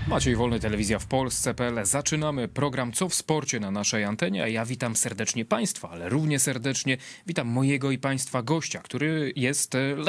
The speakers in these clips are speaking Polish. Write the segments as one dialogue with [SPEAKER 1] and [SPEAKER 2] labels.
[SPEAKER 1] Maciej Wolny, Telewizja w Polsce.pl. Zaczynamy program Co w sporcie na naszej antenie, a ja witam serdecznie Państwa, ale równie serdecznie witam mojego i Państwa gościa, który jest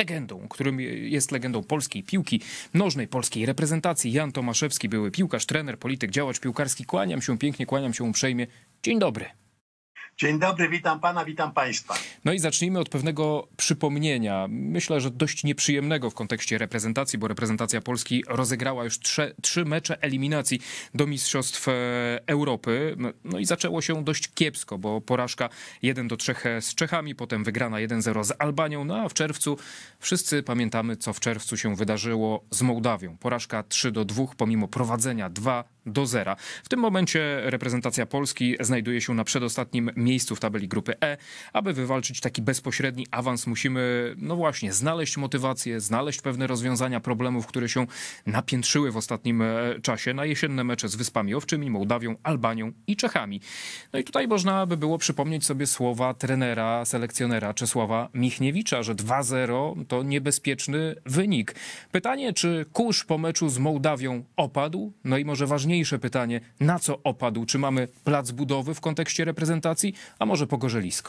[SPEAKER 1] legendą polskiej piłki nożnej, polskiej reprezentacji. Jan Tomaszewski, były piłkarz, trener, polityk, działacz piłkarski. Kłaniam się pięknie, kłaniam się uprzejmie. Dzień dobry.
[SPEAKER 2] Dzień dobry, witam pana, witam państwa.
[SPEAKER 1] No i zacznijmy od pewnego przypomnienia, myślę, że dość nieprzyjemnego w kontekście reprezentacji, bo reprezentacja Polski rozegrała już trzy mecze eliminacji do Mistrzostw Europy. No i zaczęło się dość kiepsko, bo porażka 1-3 z Czechami, potem wygrana 1-0 z Albanią, no a w czerwcu wszyscy pamiętamy, co w czerwcu się wydarzyło z Mołdawią. Porażka 3-2 pomimo prowadzenia 2-0. W tym momencie reprezentacja Polski znajduje się na przedostatnim miejscu w tabeli grupy E. Aby wywalczyć taki bezpośredni awans, musimy, no właśnie, znaleźć motywację, znaleźć pewne rozwiązania problemów, które się napiętrzyły w ostatnim czasie na jesienne mecze z Wyspami Owczymi, Mołdawią, Albanią i Czechami. No i tutaj można by było przypomnieć sobie słowa trenera, selekcjonera Czesława Michniewicza, że 2-0 to niebezpieczny wynik. Pytanie, czy kurz po meczu z Mołdawią opadł? No i może ważniejsze pytanie, na co opadł? Czy mamy plac budowy w kontekście reprezentacji, a może pogorzelisko?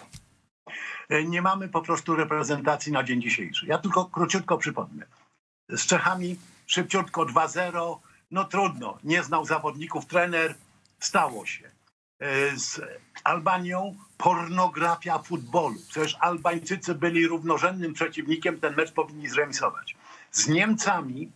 [SPEAKER 2] Nie mamy po prostu reprezentacji na dzień dzisiejszy. Ja tylko króciutko przypomnę. Z Czechami szybciutko 2-0, no trudno, nie znał zawodników trener, stało się. Z Albanią pornografia futbolu. Przecież Albańczycy byli równorzędnym przeciwnikiem, ten mecz powinni zremisować. Z Niemcami,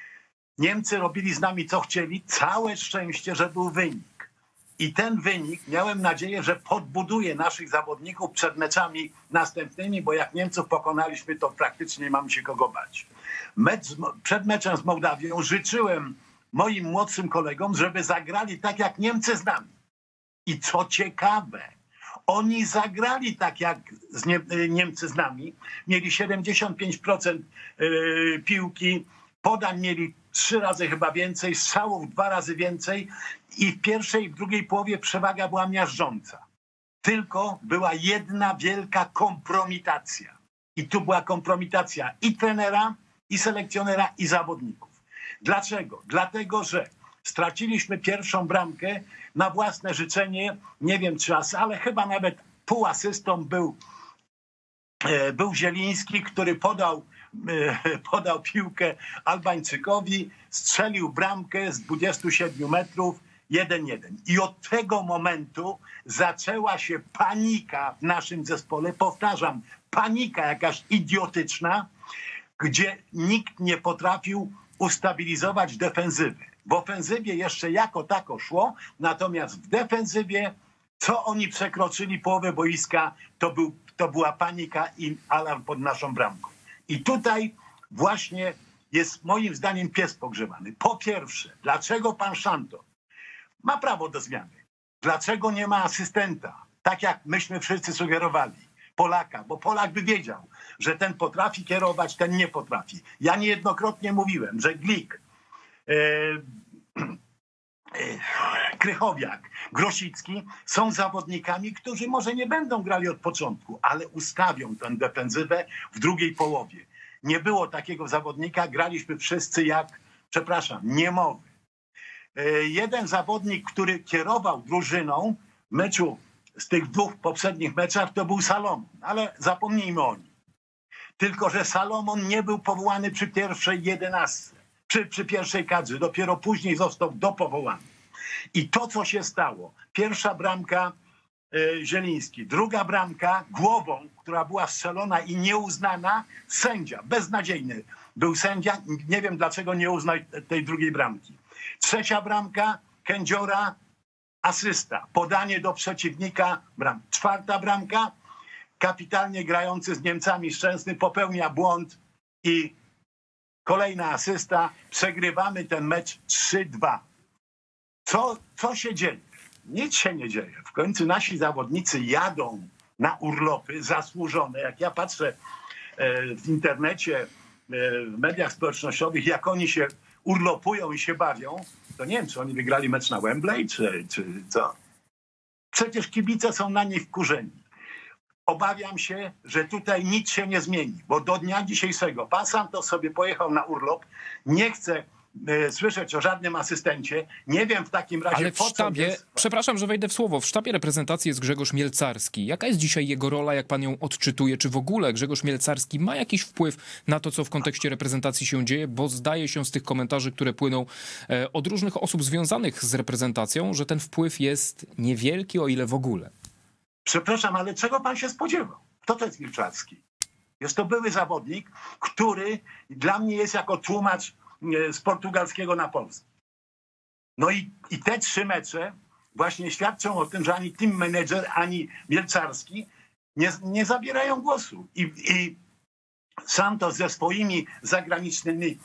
[SPEAKER 2] Niemcy robili z nami co chcieli, całe szczęście, że był wynik. I ten wynik, miałem nadzieję, że podbuduje naszych zawodników przed meczami następnymi, bo jak Niemców pokonaliśmy, to praktycznie nie mamy się kogo bać. Przed meczem z Mołdawią życzyłem moim młodszym kolegom, żeby zagrali tak jak Niemcy z nami. I co ciekawe, oni zagrali tak jak Niemcy z nami. Mieli 75% piłki, podań mieli 3 razy chyba więcej, strzałów 2 razy więcej i w pierwszej i w drugiej połowie przewaga była miażdżąca. Tylko była jedna wielka kompromitacja. I tu była kompromitacja i trenera, i selekcjonera, i zawodników. Dlaczego? Dlatego, że straciliśmy pierwszą bramkę na własne życzenie, nie wiem czy ale chyba nawet półasystą był Zieliński, który podał piłkę Albańczykowi, strzelił bramkę z 27 metrów 1-1. I od tego momentu zaczęła się panika w naszym zespole. Powtarzam, panika jakaś idiotyczna, gdzie nikt nie potrafił ustabilizować defensywy. W ofensywie jeszcze jako tako szło, natomiast w defensywie, co oni przekroczyli połowę boiska, to była panika i alarm pod naszą bramką. I tutaj właśnie jest moim zdaniem pies pogrzebany. Po pierwsze, dlaczego pan Szanton ma prawo do zmiany? Dlaczego nie ma asystenta? Tak jak myśmy wszyscy sugerowali. Polaka, bo Polak by wiedział, że ten potrafi kierować, ten nie potrafi. Ja niejednokrotnie mówiłem, że Glik, Krychowiak, Grosicki są zawodnikami, którzy może nie będą grali od początku, ale ustawią tę defensywę w drugiej połowie. Nie było takiego zawodnika, graliśmy wszyscy jak, niemowy. Jeden zawodnik, który kierował drużyną w meczu z tych 2 poprzednich meczach, to był Salomon, ale zapomnijmy o nim. Tylko że Salomon nie był powołany przy pierwszej 11, przy pierwszej kadrze, dopiero później został dopowołany. I to, co się stało, pierwsza bramka Zieliński, druga bramka głową, która była strzelona i nieuznana, sędzia, beznadziejny był sędzia, nie wiem dlaczego nie uznał tej drugiej bramki. Trzecia bramka, Kędziora, asysta, podanie do przeciwnika, czwarta bramka, kapitalnie grający z Niemcami Szczęsny popełnia błąd i kolejna asysta, przegrywamy ten mecz 3-2. Co się dzieje? Nic się nie dzieje. W końcu nasi zawodnicy jadą na urlopy zasłużone. Jak ja patrzę w internecie, w mediach społecznościowych, jak oni się urlopują i się bawią, to nie wiem, czy oni wygrali mecz na Wembley, czy co. Przecież kibice są na nich wkurzeni. Obawiam się, że tutaj nic się nie zmieni, bo do dnia dzisiejszego pan Santos sobie pojechał na urlop, nie chce słyszeć o żadnym asystencie. Nie wiem w takim razie,
[SPEAKER 1] ale w sztabie, przepraszam, że wejdę w słowo, w sztabie reprezentacji jest Grzegorz Mielcarski. Jaka jest dzisiaj jego rola, jak pan ją odczytuje? Czy w ogóle Grzegorz Mielcarski ma jakiś wpływ na to, co w kontekście reprezentacji się dzieje? Bo zdaje się z tych komentarzy, które płyną od różnych osób związanych z reprezentacją, że ten wpływ jest niewielki, o ile w ogóle.
[SPEAKER 2] Przepraszam, ale czego pan się spodziewał? Kto to jest Mielcarski? Jest to były zawodnik, który dla mnie jest jako tłumacz z portugalskiego na polski. No i te 3 mecze właśnie świadczą o tym, że ani team manager, ani Mielcarski nie zabierają głosu. I Santos ze swoimi zagranicznymi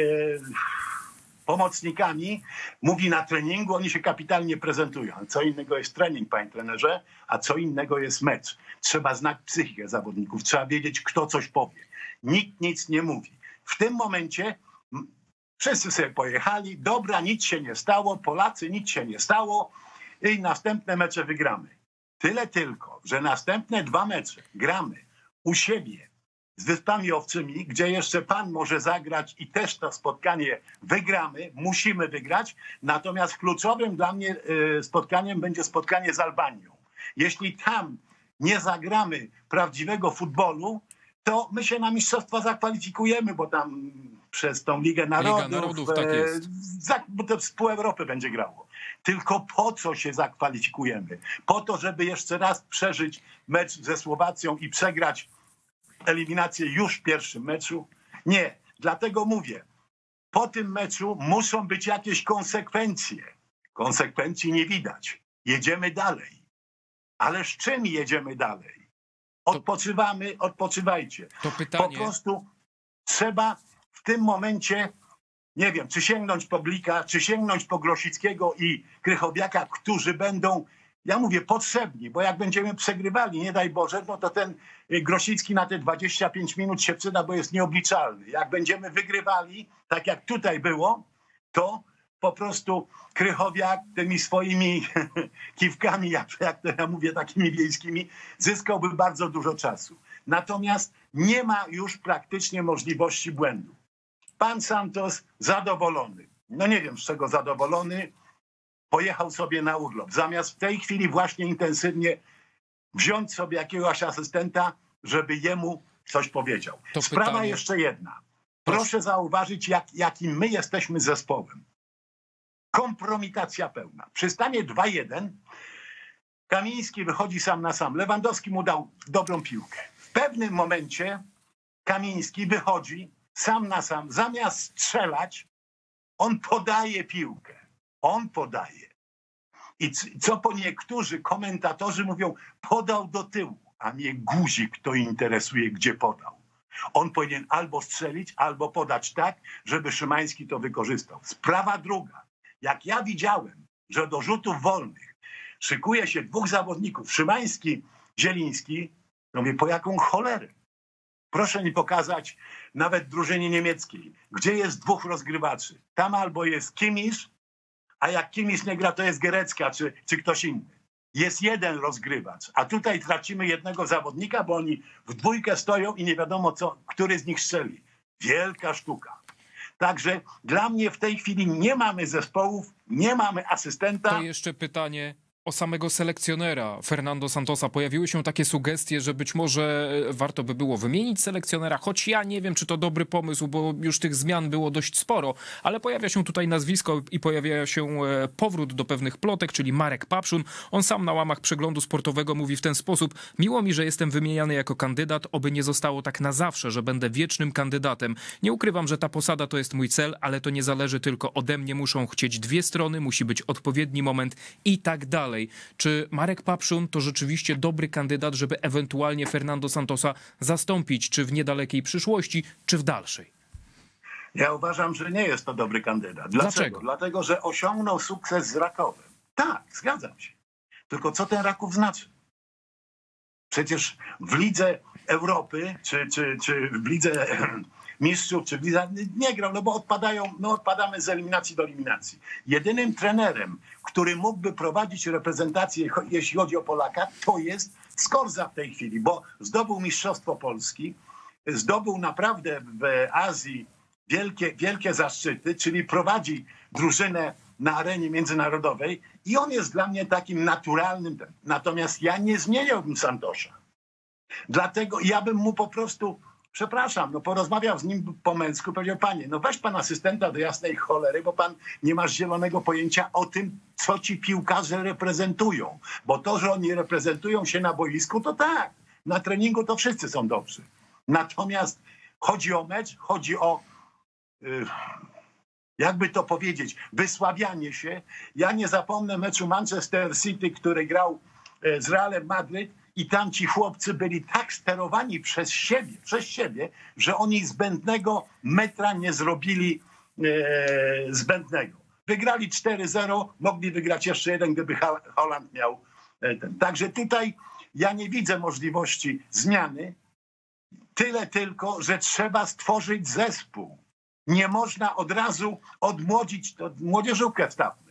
[SPEAKER 2] pomocnikami mówi na treningu, oni się kapitalnie prezentują. Co innego jest trening, panie trenerze, a co innego jest mecz. Trzeba znać psychikę zawodników, trzeba wiedzieć, kto coś powie. Nikt nic nie mówi. W tym momencie wszyscy sobie pojechali, dobra, nic się nie stało, Polacy, nic się nie stało i następne mecze wygramy. Tyle tylko, że następne 2 mecze gramy u siebie z Wyspami Owczymi, gdzie jeszcze pan może zagrać i też to spotkanie wygramy, musimy wygrać, natomiast kluczowym dla mnie spotkaniem będzie spotkanie z Albanią. Jeśli tam nie zagramy prawdziwego futbolu, to my się na mistrzostwa zakwalifikujemy, bo tam przez tą Ligę Narodów
[SPEAKER 1] tak jest.
[SPEAKER 2] Bo to z pół Europy będzie grało. Tylko po co się zakwalifikujemy? Po to, żeby jeszcze raz przeżyć mecz ze Słowacją i przegrać eliminację już w pierwszym meczu? Nie. Dlatego mówię, po tym meczu muszą być jakieś konsekwencje. Konsekwencji nie widać. Jedziemy dalej. Ale z czym jedziemy dalej? Odpoczywamy, odpoczywajcie.
[SPEAKER 1] To pytanie.
[SPEAKER 2] Po prostu trzeba w tym momencie, nie wiem, czy sięgnąć po Blika, czy sięgnąć po Grosickiego i Krychowiaka, którzy będą, ja mówię, potrzebni, bo jak będziemy przegrywali, nie daj Boże, no to ten Grosicki na te 25 minut się przyda, bo jest nieobliczalny. Jak będziemy wygrywali, tak jak tutaj było, to po prostu Krychowiak tymi swoimi kiwkami, jak to ja mówię, takimi wiejskimi, zyskałby bardzo dużo czasu. Natomiast nie ma już praktycznie możliwości błędu. Pan Santos zadowolony. No nie wiem, z czego zadowolony. Pojechał sobie na urlop. Zamiast w tej chwili właśnie intensywnie wziąć sobie jakiegoś asystenta, żeby jemu coś powiedział. Sprawa jeszcze jedna. Proszę zauważyć, jakim my jesteśmy zespołem. Kompromitacja pełna. Przy stanie 2-1 Kamiński wychodzi sam na sam. Lewandowski mu dał dobrą piłkę. W pewnym momencie Kamiński wychodzi sam na sam. Zamiast strzelać, on podaje piłkę. On podaje. I co po niektórzy komentatorzy mówią, podał do tyłu, a mnie guzik to interesuje, gdzie podał. On powinien albo strzelić, albo podać tak, żeby Szymański to wykorzystał. Sprawa druga. Jak ja widziałem, że do rzutów wolnych szykuje się 2 zawodników, Szymański, Zieliński, to mówię, po jaką cholerę? Proszę mi pokazać nawet drużynie niemieckiej, gdzie jest 2 rozgrywaczy. Tam albo jest Kimmich, a jak Kimmich nie gra, to jest Goretzka czy ktoś inny. Jest 1 rozgrywacz, a tutaj tracimy 1 zawodnika, bo oni w 2 stoją i nie wiadomo, który z nich strzeli. Wielka sztuka. Także dla mnie w tej chwili nie mamy zespołów, nie mamy asystenta.
[SPEAKER 1] To jeszcze pytanie o samego selekcjonera Fernando Santosa. Pojawiły się takie sugestie, że być może warto by było wymienić selekcjonera, choć ja nie wiem, czy to dobry pomysł, bo już tych zmian było dość sporo, ale pojawia się tutaj nazwisko i pojawia się powrót do pewnych plotek, czyli Marek Papszun. On sam na łamach Przeglądu Sportowego mówi w ten sposób: miło mi, że jestem wymieniany jako kandydat, oby nie zostało tak na zawsze, że będę wiecznym kandydatem. Nie ukrywam, że ta posada to jest mój cel, ale to nie zależy tylko ode mnie, muszą chcieć 2 strony, musi być odpowiedni moment i tak dalej. Czy Marek Papszun to rzeczywiście dobry kandydat, żeby ewentualnie Fernando Santosa zastąpić, czy w niedalekiej przyszłości, czy w dalszej?
[SPEAKER 2] Ja uważam, że nie jest to dobry kandydat.
[SPEAKER 1] Dlaczego?
[SPEAKER 2] Dlatego, że osiągnął sukces z Rakowem. Tak, zgadzam się. Tylko co ten Raków znaczy? Przecież w Lidze Europy, czy w Lidze Mistrzów, czy w Lidze nie grał, no bo odpadamy z eliminacji do eliminacji. Jedynym trenerem, który mógłby prowadzić reprezentację, jeśli chodzi o Polaka, to jest Skorza w tej chwili, bo zdobył Mistrzostwo Polski, zdobył naprawdę w Azji wielkie zaszczyty, czyli prowadzi drużynę na arenie międzynarodowej i on jest dla mnie takim naturalnym. Natomiast ja nie zmieniałbym Santosza. Dlatego ja bym mu po prostu, przepraszam, no porozmawiał z nim po męsku, powiedział: panie, no weź pan asystenta do jasnej cholery, bo pan nie masz zielonego pojęcia o tym, co ci piłkarze reprezentują. Bo to, że oni reprezentują się na boisku, to tak. Na treningu to wszyscy są dobrzy. Natomiast chodzi o mecz, chodzi o, jakby to powiedzieć, wysławianie się. Ja nie zapomnę meczu Manchester City, który grał z Realem Madryt, i tam ci chłopcy byli tak sterowani przez siebie, że oni zbędnego metra nie zrobili zbędnego. Wygrali 4-0, mogli wygrać jeszcze jeden, gdyby Haaland miał ten. Także tutaj ja nie widzę możliwości zmiany. Tyle tylko, że trzeba stworzyć zespół. Nie można od razu odmłodzić, młodzieżówkę wstawmy.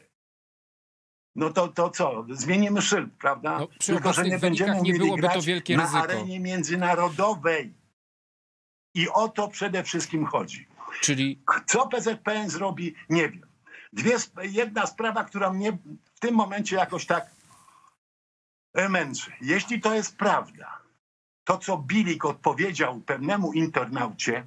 [SPEAKER 2] No to co? Zmienimy szyld, prawda?
[SPEAKER 1] No, przy
[SPEAKER 2] tylko, że nie będziemy umieli grać
[SPEAKER 1] to
[SPEAKER 2] na
[SPEAKER 1] ryzyko.
[SPEAKER 2] arenie międzynarodowej. I o to przede wszystkim chodzi.
[SPEAKER 1] Czyli
[SPEAKER 2] Co PZPN zrobi, nie wiem. Jedna sprawa, która mnie w tym momencie jakoś tak męczy. Jeśli to jest prawda, to co Bilik odpowiedział pewnemu internaucie,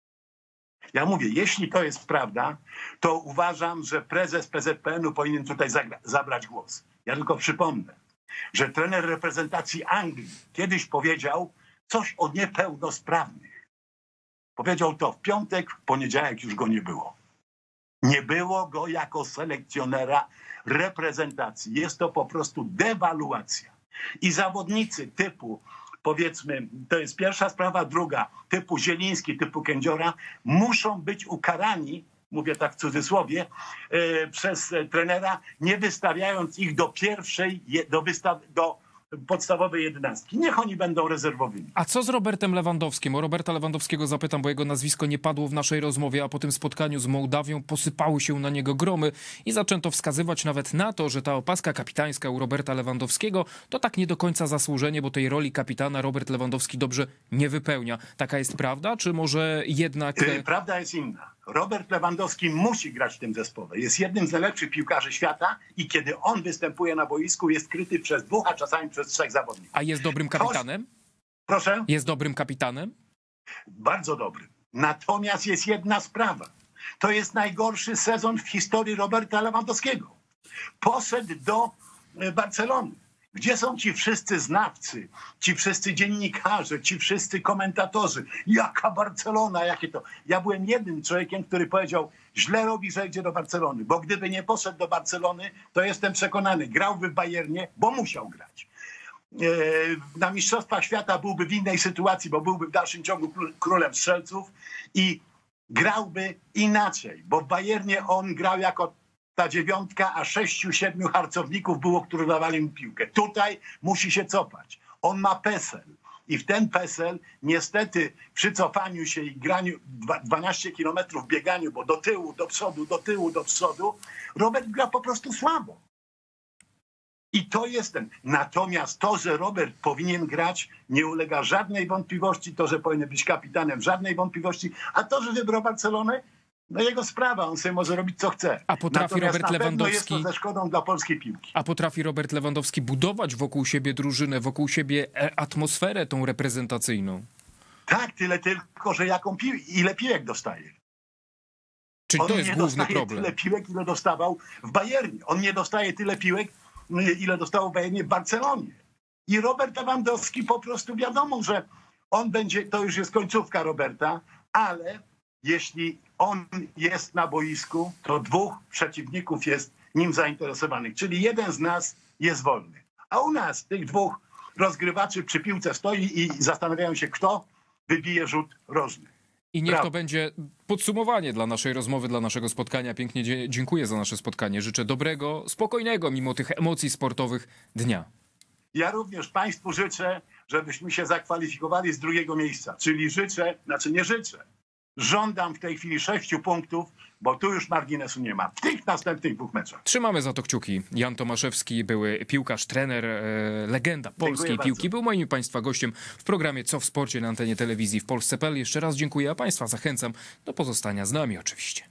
[SPEAKER 2] ja mówię, jeśli to jest prawda, to uważam, że prezes PZPN-u powinien tutaj zabrać głos. Ja tylko przypomnę, że trener reprezentacji Anglii kiedyś powiedział coś o niepełnosprawnych. Powiedział to w piątek, w poniedziałek już go nie było. Nie było go jako selekcjonera reprezentacji. Jest to po prostu dewaluacja. I zawodnicy typu, powiedzmy, to jest pierwsza sprawa, druga, typu Zieliński, typu Kędziora, muszą być ukarani, mówię tak w cudzysłowie, przez trenera, nie wystawiając ich do pierwszej, do podstawowej 11. Niech oni będą rezerwowymi.
[SPEAKER 1] a co z Robertem Lewandowskim? O Roberta Lewandowskiego zapytam, bo jego nazwisko nie padło w naszej rozmowie, a po tym spotkaniu z Mołdawią posypały się na niego gromy i zaczęto wskazywać nawet na to, że ta opaska kapitańska u Roberta Lewandowskiego to tak nie do końca zasłużenie, bo tej roli kapitana Robert Lewandowski dobrze nie wypełnia. Taka jest prawda, czy może jednak...
[SPEAKER 2] Prawda jest inna. Robert Lewandowski musi grać w tym zespole. Jest jednym z najlepszych piłkarzy świata i kiedy on występuje na boisku, jest kryty przez 2, a czasami przez 3 zawodników.
[SPEAKER 1] A jest dobrym kapitanem?
[SPEAKER 2] Proszę?
[SPEAKER 1] Jest dobrym kapitanem?
[SPEAKER 2] Bardzo dobrym. Natomiast jest jedna sprawa. To jest najgorszy sezon w historii Roberta Lewandowskiego. Poszedł do Barcelony. Gdzie są ci wszyscy znawcy, ci wszyscy dziennikarze, ci wszyscy komentatorzy? Jaka Barcelona, jakie to... Ja byłem jednym człowiekiem, który powiedział, źle robi, że idzie do Barcelony, bo gdyby nie poszedł do Barcelony, to jestem przekonany, grałby w Bayernie, bo musiał grać. Na Mistrzostwach Świata byłby w innej sytuacji, bo byłby w dalszym ciągu królem strzelców i grałby inaczej, bo w Bayernie on grał jako ta 9, a 6-7 harcowników było, którzy dawali mu piłkę. Tutaj musi się cofać. On ma PESEL. I w ten PESEL niestety przy cofaniu się i graniu 12 kilometrów bieganiu, bo do tyłu, do przodu, do tyłu, do przodu, Robert gra po prostu słabo. I to jest ten. Natomiast to, że Robert powinien grać, nie ulega żadnej wątpliwości. To, że powinien być kapitanem, żadnej wątpliwości. A to, że wybrał Barcelonę, no jego sprawa, on sobie może robić co chce.
[SPEAKER 1] A potrafi
[SPEAKER 2] Natomiast
[SPEAKER 1] Robert
[SPEAKER 2] na pewno
[SPEAKER 1] Lewandowski...
[SPEAKER 2] jest to ze szkodą dla polskiej piłki.
[SPEAKER 1] A potrafi Robert Lewandowski budować wokół siebie drużynę, wokół siebie atmosferę tą reprezentacyjną?
[SPEAKER 2] Tak, tyle tylko, że ile piłek dostaje.
[SPEAKER 1] Czyli to jest główny
[SPEAKER 2] problem.
[SPEAKER 1] problem.
[SPEAKER 2] Tyle piłek, ile dostawał w Bayernie. On nie dostaje tyle piłek, ile dostał w Bayernie w Barcelonie. I Robert Lewandowski po prostu wiadomo, że on będzie, to już jest końcówka Roberta, ale jeśli on jest na boisku, to 2 przeciwników jest nim zainteresowanych. Czyli jeden z nas jest wolny. A u nas tych 2 rozgrywaczy przy piłce stoi i zastanawiają się, kto wybije rzut rożny.
[SPEAKER 1] I niech to będzie podsumowanie dla naszej rozmowy, dla naszego spotkania. Pięknie dziękuję za nasze spotkanie. Życzę dobrego, spokojnego, mimo tych emocji sportowych, dnia.
[SPEAKER 2] Ja również Państwu życzę, żebyśmy się zakwalifikowali z 2. miejsca. Czyli nie życzę, Żądam w tej chwili 6 punktów, bo tu już marginesu nie ma. W tych następnych 2 meczach.
[SPEAKER 1] Trzymamy za to kciuki. Jan Tomaszewski, były piłkarz, trener, legenda polskiej piłki. Był moim Państwa gościem w programie Co w sporcie na antenie telewizji w Polsce.pl. Jeszcze raz dziękuję, a Państwa zachęcam do pozostania z nami oczywiście.